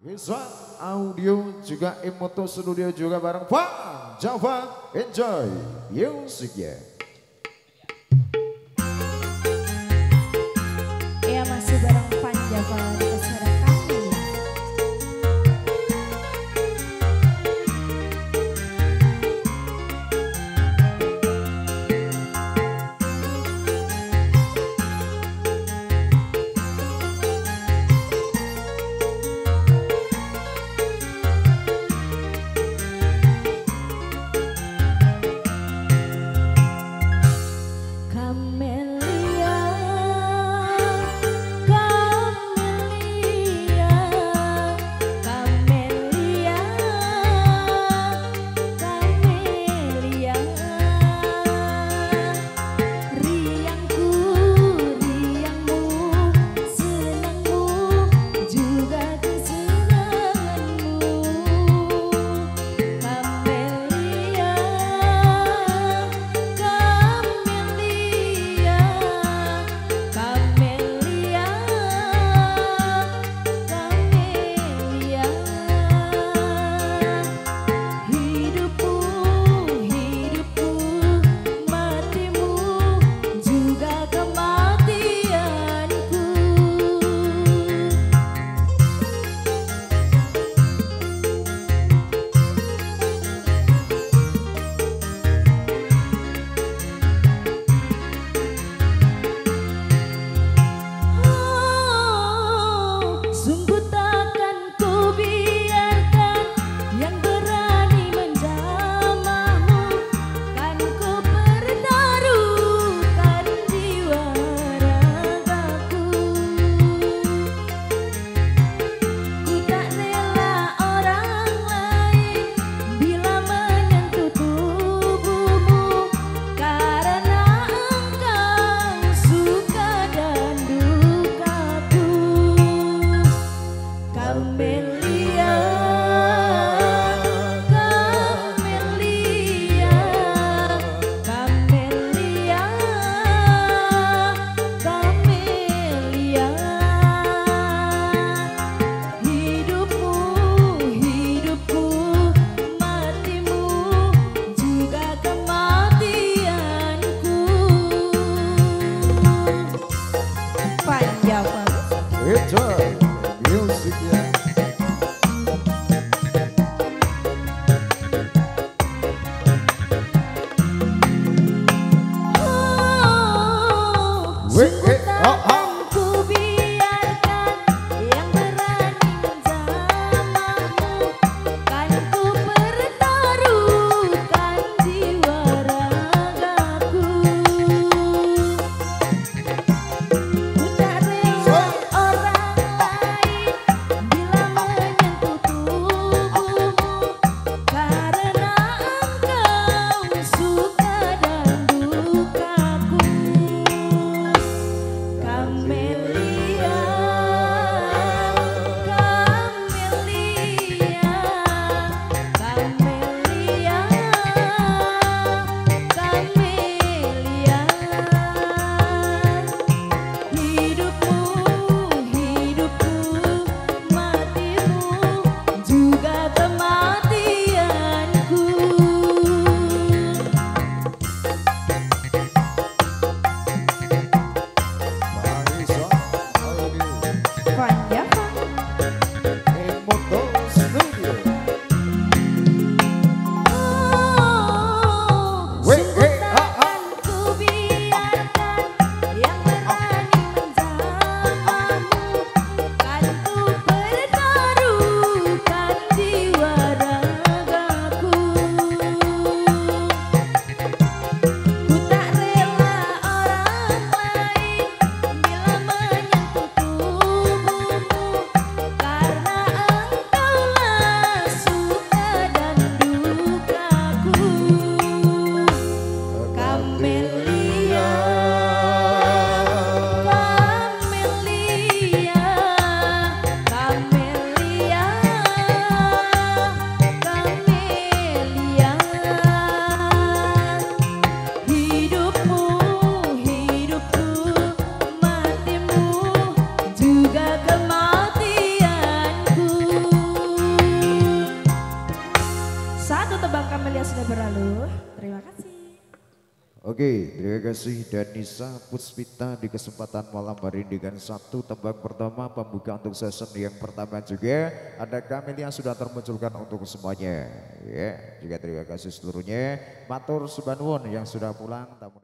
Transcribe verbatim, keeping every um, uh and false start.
Visual audio juga Imoto Studio juga bareng Pak Java. Enjoy musiknya. Ya masih bareng Pak Java di acara kami. Enjoy musiknya. sudah berlalu. Terima kasih. Oke, terima kasih Danisa Puspita di kesempatan malam hari ini dengan satu tembang pertama pembuka untuk season yang pertama juga ada Kamil yang sudah termunculkan untuk semuanya. Ya, juga terima kasih seluruhnya. Matur Subanwon yang sudah pulang.